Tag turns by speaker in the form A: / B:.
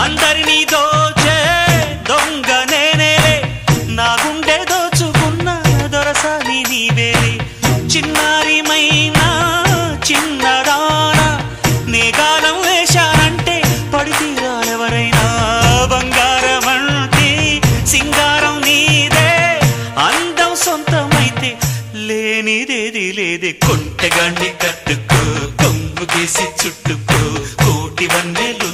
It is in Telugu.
A: అందరినీ దోచే దొంగ నేనేలే నా గుండె దోచుకున్న దొరసాని నీవేలే చిన్నారిమైనా చిన్నదానా నే గాలం వేశానంటే పడి తీరాలెవరైనా బంగారమంటే సింగారం నీదే అందం సొంతమైతే లేనిదేది లేదే కొంటెగాన్ని కట్టుకో కొంగు గీసి చుట్టుకో కోటి వన్నెలు